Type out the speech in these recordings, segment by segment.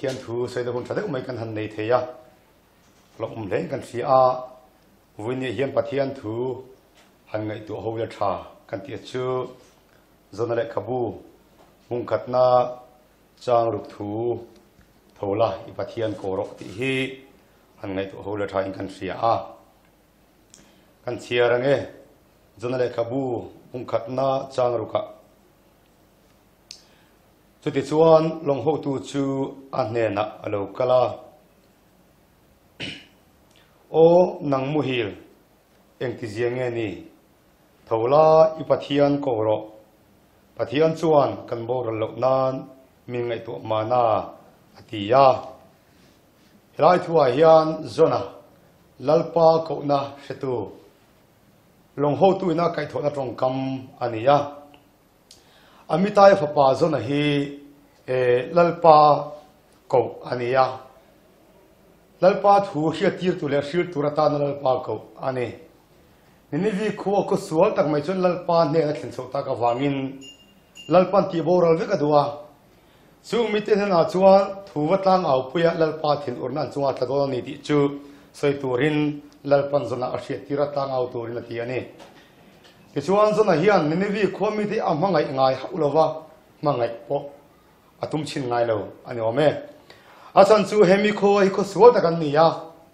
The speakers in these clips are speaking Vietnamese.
Pathian thu sai da hun thadek mai kan han nei theya Lunglei kan sia Winnie hian Pathian thu han ngai tu ho ya tha kan ti chu zonale khabu mung khatna chang ruk thu thola I Pathian korok ti hi han ngai tu ho la tha in kan sia kan chia range zonale khabu mung khatna chang ruka chuti chuan long ho tu chu anne na alo kala o nang muhil engti ziange ni thola I Pathian koro Pathian chuan kan bor lo nan min ngai tu mana atia helai thua hian zona lalpa ko na setu long ho tu na kai thona tong kam ania amitai fa pa zona hi lalpa ko ania lalpa thu hia tir tu le shil turata na lalpa ko ani ni vi kho ko sual tak mai chon lalpa ne na thin so ta ka wangin lalpan ti boral ve ka duwa chung mi te na chuan thuwa tlang au puya lalpa thin urna chuwa ta do ni ti chu soi turin lalpan zona a hria tira tlang au turin ti ani ke chuan zona hian ni vi kho mi ti amangai ngai haulowa mangai po atum chin ngai lo ani ome asan chu hemi kho hi kho suwa ta kan ni ya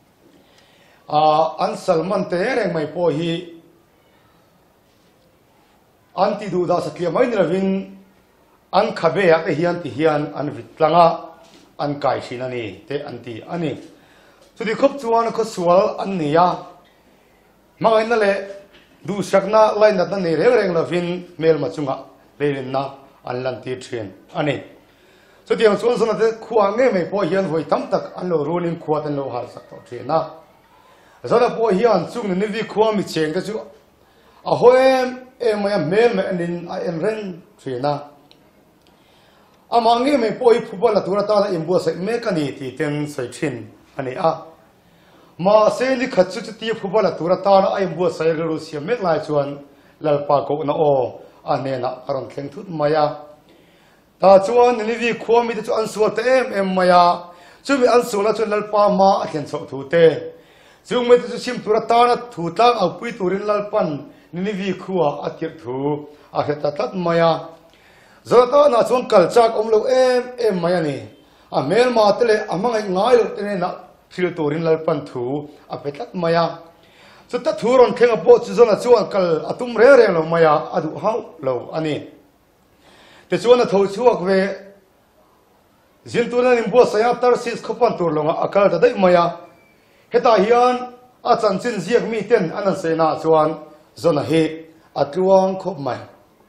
an salman te reng mai po hi anti du da sakya mai nirawin an khabe ya te hian ti hian an vitlanga an kai sinani te anti ani chudi khop chuan kho sual an niya mangai na le du sakna line na ne reng lovin mel machunga lein na an lan ti thren ani chudi ang chuan sana te khuwa nge mai po hian hoi tam tak an lo runin khuwa tan lo har sak to threna zona po hian chung ni vi khuwa mi cheng ta chu a hoem mel me anin a ren threna amangi me poi phubal la tura ta la imbo se me kani ti ten sai thin ani a ma se ni khachu ti phubal la tura ta na imbo sai ru sia me lai chuan lalpa ko na o ane na aron thleng thut maya ta chuan ni vi khomi te chu an sual te em maya chu mi an sula chu lalpa ma a khen chho thu te chu me te chu sim tura ta na thu tlang au pui turin lalpan ni vi khuwa atir thu a heta tat maya zata na chuan kalchak omlo em maya ni a mel ma tele amangai ngai lo te na thil turin lalpan thu a petat maya chu ta thuron khenga po chu zona chuan kal atum re re lo maya adu hau lo ani te chuan a tho chuak ve zin tunan in bo saya tar sis khopan tur longa akal ta dai maya heta hian a chanchin ziak mi ten anan se na chuan zona he atluang khop mai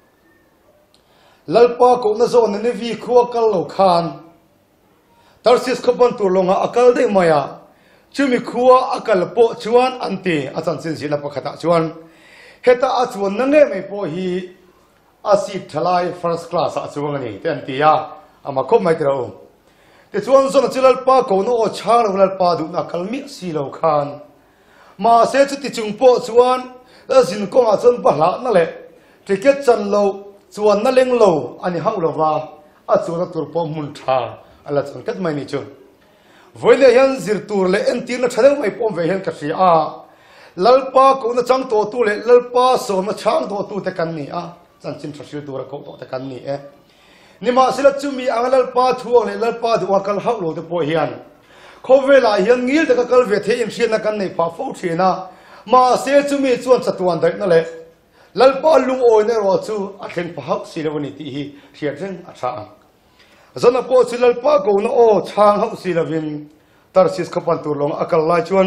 lalpa ko na zona ne vi khuwa kal lo khan tarsis khopan tur longa akal dei maya chumi khuwa akal po chuan anti achan chin sila pakhata chuan heta a chuan na nge mai po hi asi thalai first class a chuang ani ten ti ya ama khop mai tro te chuan zona chilal pa ko no chhar lalpa du na kalmi si lo khan ma se chu ti chung po chuan zin ko a chon pa la na le ticket chan lo chuan na leng lo ani hau lo wa a chuan tur po mun tha ala chan kat mai ni chu voile yan zir tur le en tir na thadeu mai pom ve hen ka sia a lalpa ko na chang to tu le lalpa so na chang to tu te kan ni a chan chin thashil tur ko to te kan ni e ni ma sila chumi ang lalpa thuang le lalpa du akal hau lo te po hian khovela hian ngil te ka kal ve the in hrian na kan nei pa fo thina ma se chumi chuan chatuan dai na le lalpa lung oi ne ro chu a thlen pa hau silawani ti hi hriat reng a tha zona po chu lalpa ko na o chang hau silawin tarsis khapan tur long akal lai chuan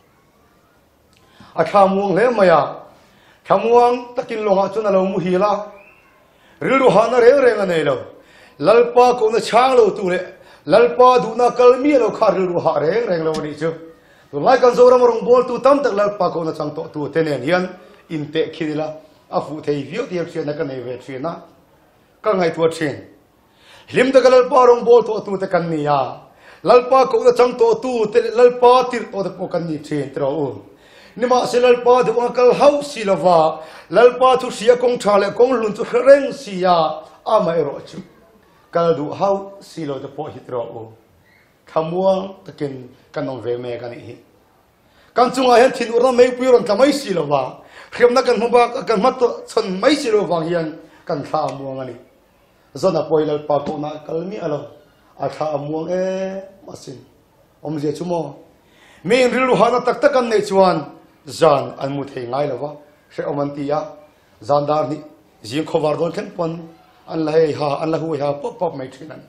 a thamuang le maya thamuang takin longa chuna lo mu hi la rilu hana re reng anei lo lalpa ko na chang lo tu le lalpa du na kalmi lo kha rilu ha reng reng lo ni chu tu lai kan zora marong bol tu tam tak lalpa ko na chang to tu tenen hian in te khidila a fu thei vio tiam chen na kan nei ve thina ka ngai tu thin lim da lalpa rong bol to tu te kan ni ya lalpa ko na chang to tu te lalpa tir to te po kan ni thin tro nima se lalpa du akal hau silava lalpa thu sia kong thale kong lun chu reng sia ama ero chu kal du hau silo te po hitro Kamuang takin kanong ve me kan hi kan chunga hian thin ura mei puiron ka mai si lo wa khemna kan hmuba kan mat to chon mai si lo wang hian kan tha muang ani zona poilal pa ko na kalmi alo a tha muang e masin omje chumo me rilu hana tak tak kan nei chuan zan an mu thei ngai lawa she omantia zandar ni jing khowar don khen pon an lai ha an la hu ha pop pop mai thinan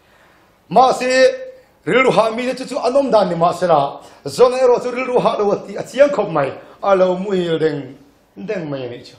ma se rilu ha mi chu chu anom dan ni ma sera zon ero chu rilu ha lo ti a chiang khop mai alo mu hi deng mai ni chu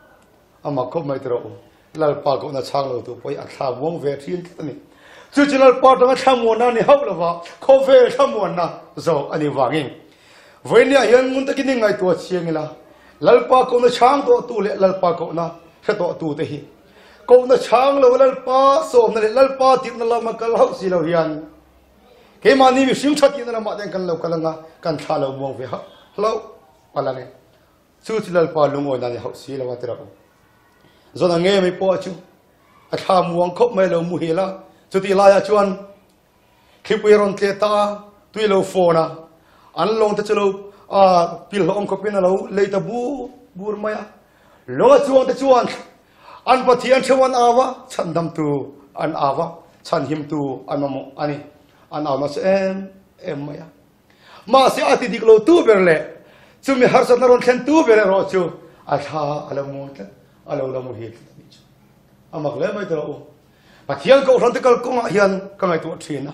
ama khop mai tro lal pa ko na chang lo tu poi a tha wong ve thin ni chu chu lal pa ta chang mo na ni hau lo wa kho ve chang mo na zo ani wangin voinia hian mun ta ki ni ngai to chiang la lal pa ko na chang to tu le lal pa ko na kha to tu te hi ko na chang lo lal pa so na lal pa ti na la ma kal hau si lo hian ke mani mi sim thati na ma den kan lo kalanga kan tha lo mo ve ha lo pala ne chu chu lal pa lungo na ni hau si lo wa tra ko zona nge mi po chu a tha muang khop mai lo mu hi la chu ti la ya chuan khipui ron tle ta tui lo fo na an long ta chalo a pil ong ko pin lo le ta bur maya lo chuan ta chuan an pathian chewan awa chandam tu an awa chan him tu anamo ani an awa se em maya ma se ati diklo tu berle chumi har sa naron khen tu bere ro chu a tha alamu ta alo la mu hi ni chu amak le mai to pathian ko ran te kal ko hian ka ngai tu thina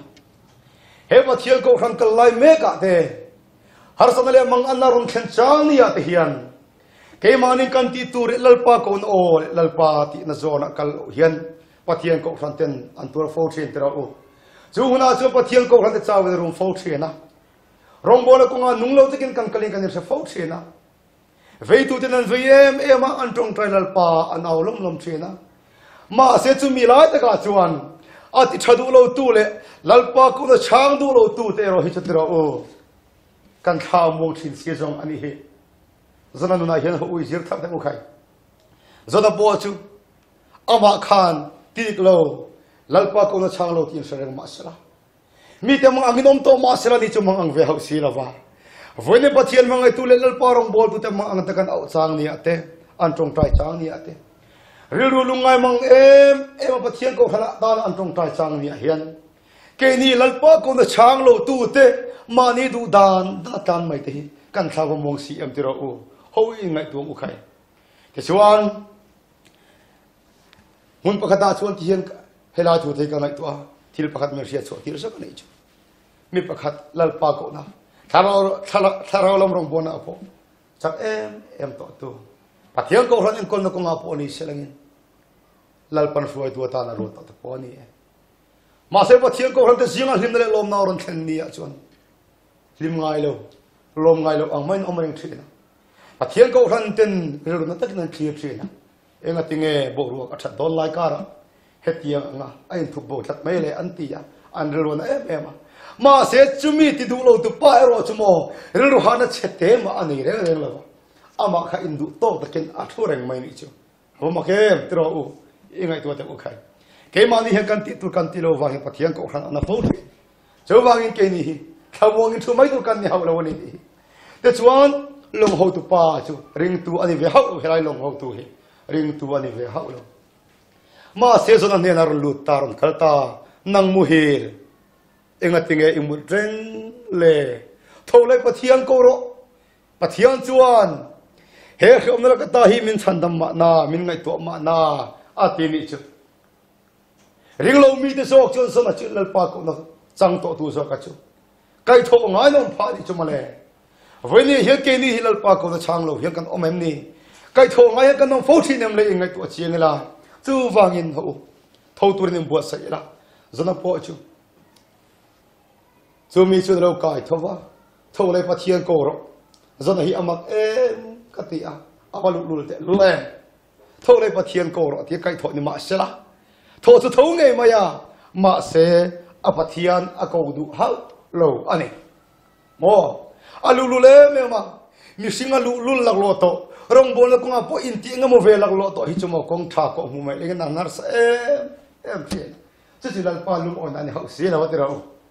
he pathian ko ran kal lai me ka te har sa le mang an naron khen chang ni ya te hian ke mani kan ti tu re lalpa ko o lalpa ti na zona kal hian pathian ko ran ten an tur fo thin tera o chu huna chu pathian ko ran te chaw le rum fo thina rong bola ko nga nunglo tekin kan kalin kan se fo thina veitu ten an vem ema an tong trailal pa an aulom lom thina ma se chu mi lai ta ka chuan ati thadu lo tu le lalpa ko na chang du lo tu te ro hi chatra o kan tha mo thin se jong ani he zona nuna hian ho ui zir thak ta ukhai zona po chu ama khan tik lo lalpa ko na chang lo tin sereng ma sala mi te mang anginom to ma sala ni chu mang ang ve hau si lawa voine pathian mangai tu le lalpa rong bol tu te mang ang ta kan au chang ni ate an tong tai chang ni ate rilu lungai mang em pathian ko khala ta an tong tai chang ni hian ke ni lalpa ko na chang lo tu te ma ni du dan da tan mai te kan tha ba mong si em tiro u hoi ngai tu u khai ke chuan mun pakhata chuan ti hian hela thu thei ka ngai tu a thil pakhat mer sia chu tir sa ka nei chu mi pakhat lalpa ko na tharau lam rong bona po chak em to tu pathian ko ran en kon na ko nga po ni selangin lalpan fuai tu ta na ro ta po ni ma se pathian ko ran te singa hlim le lom na ron thlen ni a chuan hlim ngai lo lom ngai lo ang main omring thina pathian ko ran ten ro na tak nan thia thina enga tinge bo ru ka that don lai kara hetiang nga ain thu bo that mai le antia an ro na em ma se chumi ti du lo tu pa ro chumo ro hana chete ma ani re lo ama kha indu to takin a thoreng mai ni chu ho ma kem tro u ingai tu ta u khai ke ma ni he kan ti tu kan ti lo wa he pathian ko ran na fo chu wangin ke ni thawong thu mai tu kan ni hau lo ni te chuan long ho tu pa chu ring tu ani ve hau helai long ho tu hi ring tu ani ve hau lo ma se zona ne na ru taron khalta nang mu hil enga tinge imu reng le tholai pathian ko ro pathian chuan he khom na ka ta hi min chandam ma na min ngai to ma na ati ni chu ring lo mi te sok chon so na chilal pa ko na chang to tu so ka chu kai tho ngai nom pha ni chu ma le voini he ke ni hilal pa ko na chang lo he kan om em ni kai tho ngai kan nom fo thi nem le ngai to chieng la chu wangin ho tho tur nim bo sai la zona po chu chu mi chu ro kai thowa tho le pathian ko ro zona hi amak katia abalu lul te le tho le pathian ko ro ti kai tho ni ma sela tho chu tho nge ma ya ma se apathian akaudu hal lo ani mo alu le me ma mi singa lul lak lo to rong bol ko nga po inti nga mo ve lak lo to hi chu mo kong tha ko mu mai le na nar sa em thien chu chi lal pa lum on ani hau si la wa te ro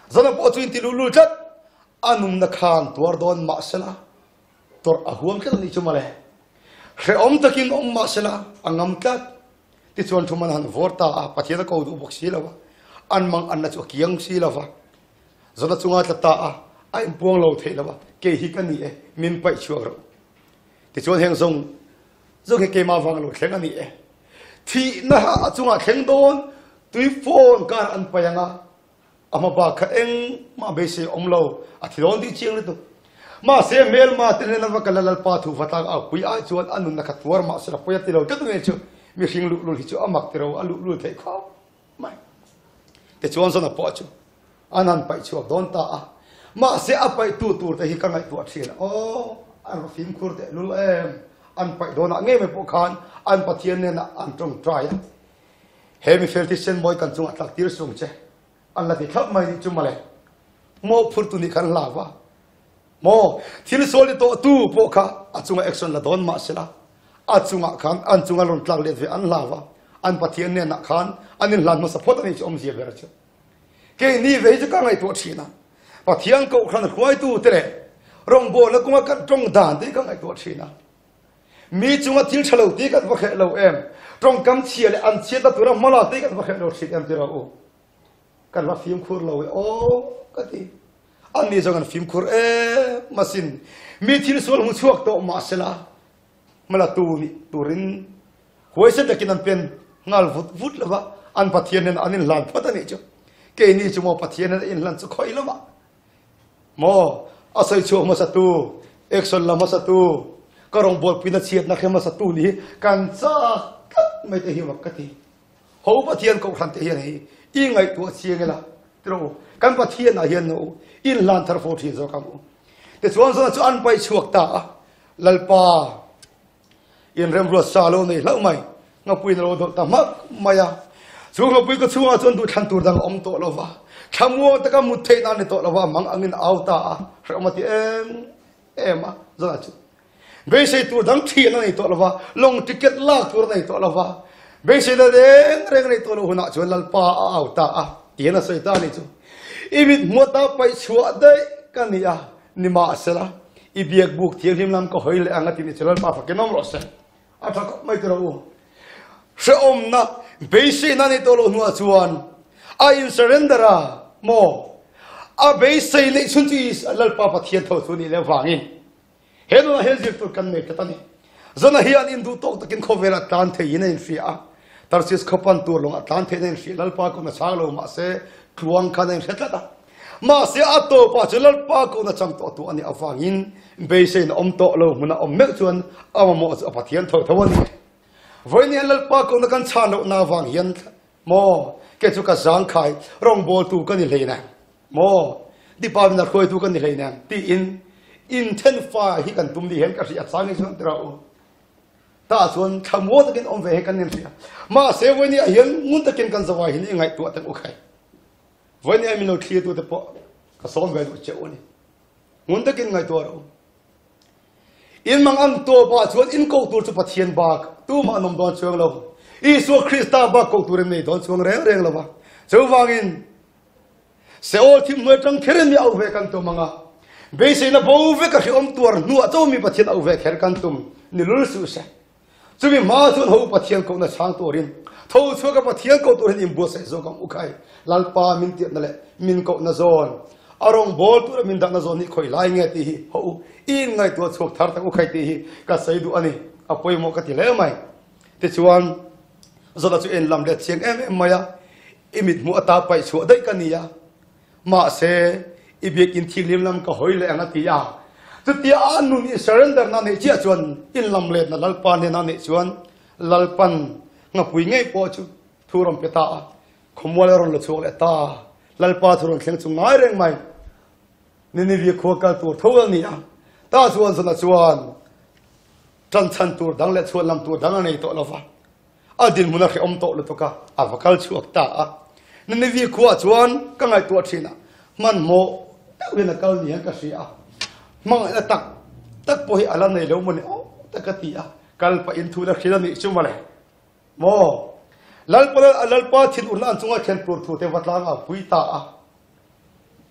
zona po chuin ti lulu chat anum na khan tuar don ma sela tor ahuam khan ni chumale re om takin om ma sela angam tat ti chuan thuman han vorta a pathian ko du bok silawa an mang an na chu kiang silawa zona chunga tlata a ai puang lo theilawa ke hi kan ni e min pai chuaro ti chuan heng zong ke ma wang lo thleng ani e thi na ha chunga thleng don tui phone kar an payanga ama ba kha eng ma be se omlo a thilon di chiang le tu ma se mel ma tene na va kalal pa thu fata a pui a chuan anun na khatwar ma se poya tilo ka tu ne chu mi hing lu hi chu amak tero alu lu thei kha mai te chuan so na po chu anan pai chu don ta a ma se a pai tu te hi ka ngai tu a thina o an film khur te lu an pai don a nge me po khan an pathian ne na an tong try hemi felti sen boy kan chung atlak tir sung che an la ti khap mai ni chumale mo phurtu ni khan la wa mo thil soli to tu po kha achunga action la don ma sela achunga khan an chunga lon tlak le ve an la wa an pathian ne na khan anin lan no support ani chom ji ber che ke ni ve ju ka ngai to thina pathian ko khan khoi tu tere rong bo la kuma kan tong dan te ka ngai to thina mi chunga thil thalo ti ka ba khe lo trong cam chia le an chia ta tura mala te kan ba khe lo thik am tira o kan la film khur lo o ka ti an ni jangan film khur masin mi thil sol hu chuak to ma sela mala tu ni turin hoi se takin an pen ngal vut lawa an pathian nen anin lan phatani chu ke ni chu mo pathian nen in lan chu khoi lama mo asai chu ma sa tu action lama sa tu karong bol pina chiat na khema sa tu ni kan cha mai te hi wakati ho pathian ko khan te hian hi i ngai tu chiangela tro kan pathian na hian no in lan thar fo thi zo kam te chuan zo chu an pai chuak ta lalpa in rem ro sa lo nei lau mai nga pui na lo do ta mak maya chu nga pui ko chuwa chon du than tur dang om to lo wa thamu ta ka mu the na ne to lo wa mang angin au ta ramati a zo chu be sei tu dang thi na nei to lo wa long ticket la tur nei to lo wa be sei da de reng nei to lo huna chu lalpa au ta a tiena sei ta ni chu ibit mota pai chua dai kania nima asela ibiak buk thiam him lam ko hoile anga tin chelal pa fakenom rose atha ko mai tro se om na be sei na nei to lo huna chuan a in surrendera mo a be sei le chun chi lalpa pathian tho chu ni le wangin helo na hel tu kan me katani zona hian in du tok takin khovela tan the yin in fia tarsis khopan tur long tan the nen fi lalpa ko na salo ma se kluang khan en khatata ma se ato pa chelal pa ko na chang to tu ani awangin be se na om to lo muna om me chuan ama mo pathian tho thawani voini lalpa ko na kan chano na wang hian mo ke chu ka jang khai rong bol tu kan ni leina mo di pa na khoi tu kan ni leina ti in ten fa hi kan tum di hen ka ri achang chuan trao ta chuan thamo takin om ve kan nen ria ma se voini hian ngun takin kan zawai hin ngai tu tan ukhai voini mi lo thli tu te po ka som ve che oni ngun takin ngai tu ro in mang am to ba chuan in ko tur chu pathian bak tu ma nom don chuang lo isu krista ba ko tur nei don chuang reng lo ba chu wangin se ol thim noi tang kheren mi au ve kan to manga be se na bo ve ka om tur nu a to mi pathian au ve kher kan tum ni lul su se chumi ma thun ho pathian ko na chang torin tho chu ka pathian ko torin im bo se zo kam ukhai lalpa min ti na le min ko na zon arong bol tu min da na zon ni khoi lai nge ti ho in ngai tu chok thar ta ukhai ti ka sai du ani apoi mo ka ti le mai te chuan zo da chu en lam le chiang em maya imit mu ata pai chu dai kania ma se ibek in thilim lam ka hoile anga ti ya ti anu ni surrender na ne chia chuan in lam le na lalpa ne na ne chuan lalpan nga pui ngei po chu thuram peta khomwala ron lo chok le ta lalpa thuron thleng chu ngai reng mai ni vi kho ka tur thowal ni a ta chuan sana chuan tran chan tur dang le chuan lam tur dang nei to lova adin muna khe om to lo to ka avakal chuak ta a ni vi kho chuan ka ngai tu thina man mo wena kal ni ka sia mang na tak po hi alam nei lo mo ni o takati a kal pa in thu la khila ni chumale mo lalpa thil urna chunga khen tur thu te watlang a puita a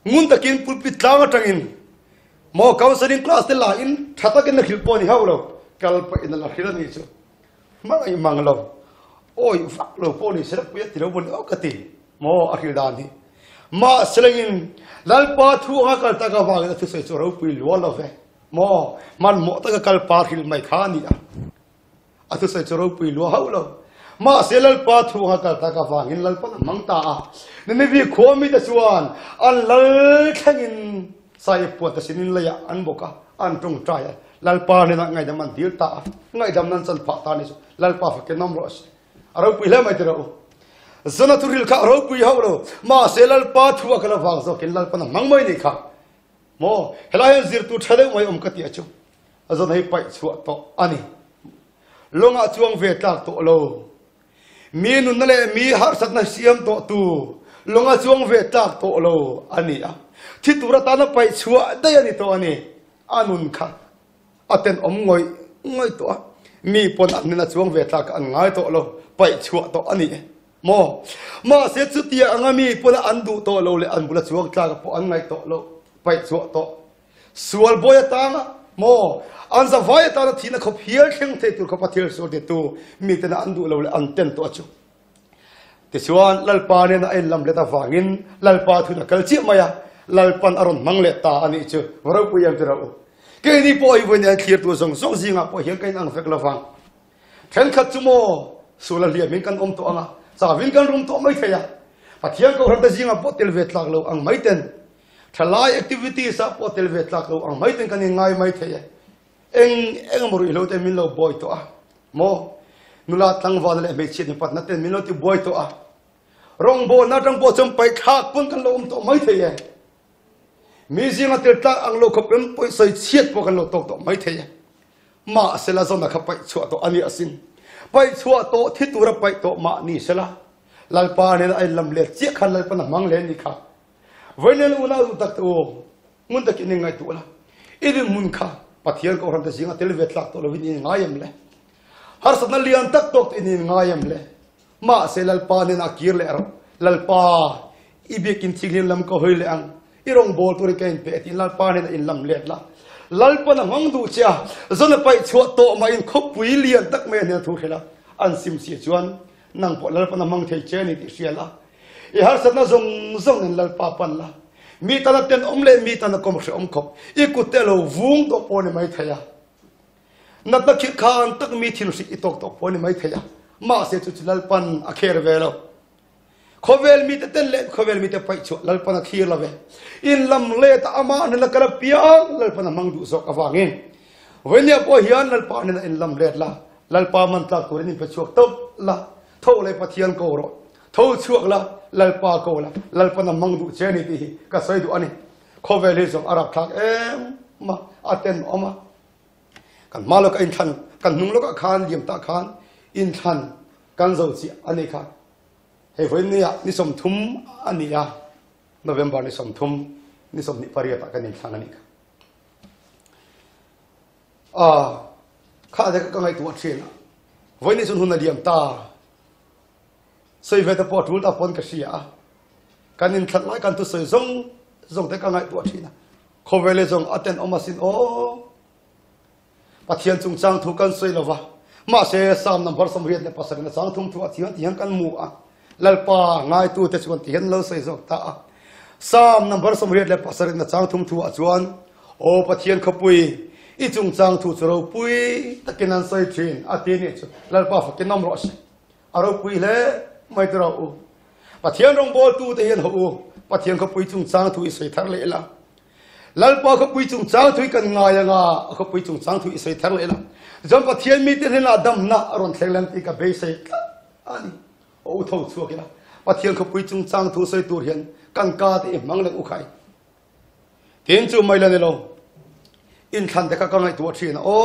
ngun takin pulpit tlang atangin mo counseling class te la in thata ken khil poni haulo kal pa in la khila ni chu mangai manglo oi fak lo poni sera puya tiro bon okati mo akhil dan hi ma selengin lalpa thu ha kal ta ka wa thu se choro pui lo lo ve mo man mo ta ka kal pa khil mai khani a atu se choro pui lo haulo ma selal pa thu ha kal ta ka wa ngin lal pa mangta a ne vi khomi ta chuan an lal khangin sai po ta sinin la ya an boka an tung trai lalpa ne na ngai dam man dir ta ngai dam nan chan pha ta ni lalpa fa ke nam ro aro pui le mai tero zana turil kha aro pui haulo ma selal pa thu ka la wang zo kin lalpa na mangmai ni kha mo helai zir tu thale mai kati achu azan hei pai chu to ani longa chuang ve tak to lo mi nun le mi har sat na siam to tu longa chuang ve tak to lo ani a thi tura ta na pai chu dai ani to ani anun kha aten ngoi to mi pon an na chuang ve tak an ngai to lo pai chu to ani mo ma se chu tia angami pon an du to lo le an bula chuang tla po an ngai to lo pai chu to sual boya ta mo an za vai ta thi na khop hial kheng the tu kho pathil so de tu mi te na an du lo le an ten to chu te chuan lalpa ne na ai lam le ta wangin lalpa thu na kal chi maya lalpan aron mangle ta ani chu waro pu yam tera o ke ni po i wen ya clear tu song song zinga po hian kain ang fek la wang then khat chu mo sula lia min kan om to anga sa win kan rum to mai theya pathian ko ram ta zinga po tel vet lak lo ang mai ten thalai activity sa po tel vet lak lo ang mai ten kan ngai mai theya eng mori lo te min lo boy to a mo nula tang wa le me chi ni pat na ten min lo ti boy to a rong bo na tang po chom pai khak pun kan lo to mai theya mi zinga tel tak ang lo khopem poi sai chiet po kan lo tok to mai theya ma sela zona kha pai chu to ani asin pai chu to thitura pai to ma ni sela lalpa ne ai lam le chi khan lalpa na mang le ni kha voinel una u tak to mun tak ni ngai tu la idi mun kha pathian ko ram ta zinga tel vet lak to lo ni ngayam le har satna lian tak tok ni ngayam le ma se lalpa ne na kir le ro lalpa ibekin thigin lam ko hoile ang irong bol tur kain pe tin lalpa ne in lam let la lalpa na mang du cha zona pai chu to ma in khop pui lian tak me ne thu khela an sim si chuan nang po lalpa na mang thei che ni ti siala e har satna zong nen lalpa pan la mi ta na ten omle mi ta na kom om khop i ku telo vung to po ne mai thaya nat na khit khan tak mi thin si i tok to po ne mai thaya ma se chu lalpan a kher velo khovel mi te ten le khovel mi te pai chu lalpan a khir la ve in lam le ta ama ne la kala pia lalpan a mang du so ka wangin venia po hian lalpa ne in lam le la lalpa man tla tur ni pe chuak top la tho le pathian ko ro tho chuak la lalpa ko la lalpa na mang du che ni ti ka sai du ani khovel hi so arab thak em ma aten oma kan malo ka in than kan nung lo ka khan lim ta khan in than kan zo chi ani kha he voinia ni som thum ania november ni som thum ni som ni paria ta kan in than ani kha de ka ngai tu thina voini sun hun na diam ta sei ve ta po tul ta pon ka sia kan in than lai kan tu sei zong te ka ngai tu thina khowele zong aten omasin o pathian chung chang thu kan sei lova ma se sam number som riat le pasar na chang thum thu athian tiang kan mu a lalpa ngai tu te chuan tian lo sei zok ta sam number som riat le pasar na chang thum thu a chuan o pathian khapui i chung chang thu chro pui takinan sai thin ati ni chu lalpa fa kinam ro se aro pui le mai tro u pathian rong bol tu te hian ho pathian khapui chung chang thu i sei thar le la lalpa khapui chung chang thu kan ngai nga khapui chung chang thu i sei thar le la jam pathian mi te na dam na ron thleglam ti ka be sei ani o tho chu kila pathian khapui chung chang thu sei tur hian kan ka te mang le u khai tin chu mai la ne lo in than de ka ngai tu thina o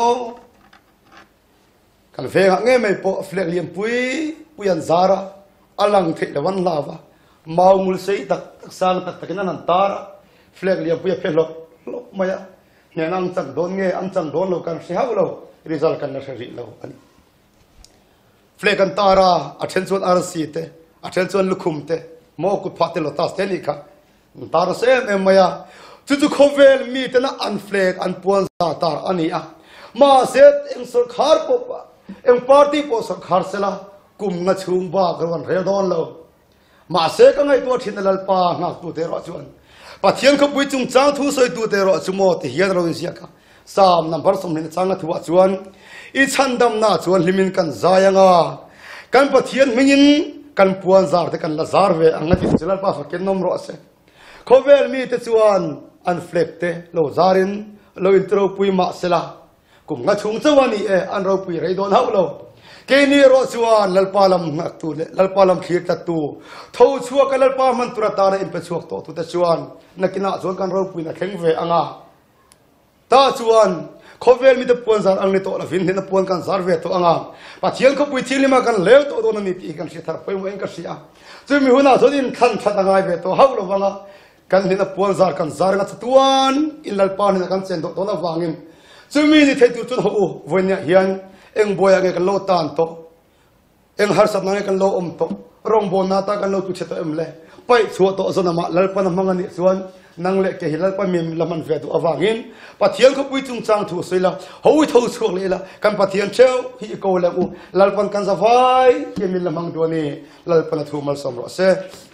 kan ve nge mai po flek liam puian zara alang the le wan lava maumul sei tak sang tak na nan tara flek liam puia phelo lo maya ne nang chang don nge am chang don lo kan se ha lo result kan na ri lo ani flek kan tara attention rc te attention lukhum te mo ku phate lo tas te ni kha tar se em maya chu khovel mi tena unflag an puan sa tar ani a ma set eng sarkar po eng party po sarkar sela kum nga chung ba kan re don lo ma se ka ngai to thin lal pa ngak tu te ro chuan pathian kho pui chung chang thu soi tu te ro chumo te hian ro sia ka sam number som hin changa thuwa chuan I chandam na chuan limin kan zayanga kan pathian mingin kan puan zar te kan lazar ve anga ti chilal pa fakin nom ro se khovel mi te chuan an flekte lo zarin lo intro pui ma sela kum nga chung chawani e an ro pui rei don haulo ke ni ro chuan lalpalam ngak tu le lalpalam khir ta tu tho chua ka lalpa man turata na in pe chuak to tu ta chuan nakina chuan kan ro pui na thleng ve anga ta chuan khovel mi te puan zar ang ni to la vin na puan kan zar ve to anga pathian kho pui thilima kan lew to don ni ti kan si thar poi mo eng ka sia chu mi huna thodin khan thata ngai ve to haulo wanga kan ni na puan zar kan zar nga tuan in lalpa ni kan chen to na wangin chu mi ni thei tu chu ho voinya hian eng boya nge kan lo tan to eng har sap nge kan lo to rong bon na ta kan lo tu che to em le pai chu to zona ma lalpa na mangani chuan nang le ke hilal pa mem laman ve tu awangin pathian kho pui chung chang thu soila hoi tho chuak le la kan pathian cheu hi ko la u lalpan kan zawai ke min lamang do ni lalpan thu mal som ro se